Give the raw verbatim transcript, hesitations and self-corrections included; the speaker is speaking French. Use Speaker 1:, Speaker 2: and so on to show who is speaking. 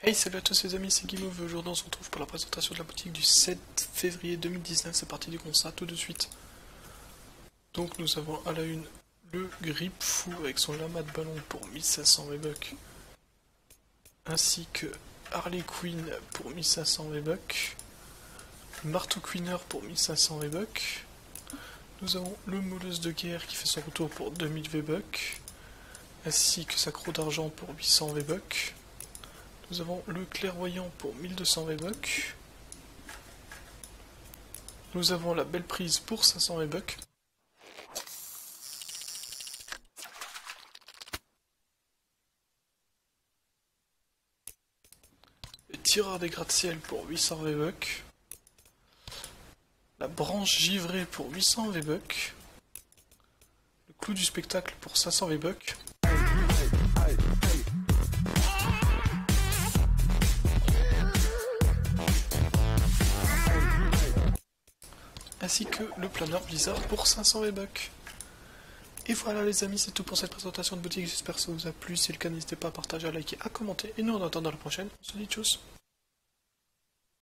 Speaker 1: Hey, salut à tous les amis, c'est Guimauve. Aujourd'hui on se retrouve pour la présentation de la boutique du sept février deux mille dix-neuf. C'est parti du constat tout de suite. Donc nous avons à la une le Grip Fou avec son lama de ballon pour mille cinq cents V-Bucks, ainsi que Harley Quinn pour mille cinq cents V-Bucks, le Marteau Queener pour mille cinq cents V-Bucks. Nous avons le Moleuse de guerre qui fait son retour pour deux mille V-Bucks, ainsi que sa croix d'argent pour huit cents V-Bucks. Nous avons le clairvoyant pour mille deux cents V-Bucks. Nous avons la belle prise pour cinq cents V-Bucks. Le tireur des gratte-ciel pour huit cents V-Bucks. La branche givrée pour huit cents V-Bucks. Le clou du spectacle pour cinq cents V-Bucks. Ainsi que le planeur Blizzard pour cinq cents V-Bucks. Et voilà les amis, c'est tout pour cette présentation de boutique, j'espère que ça vous a plu. Si c'est le cas, n'hésitez pas à partager, à liker, à commenter. Et nous en attendant la prochaine, on se dit tchuss.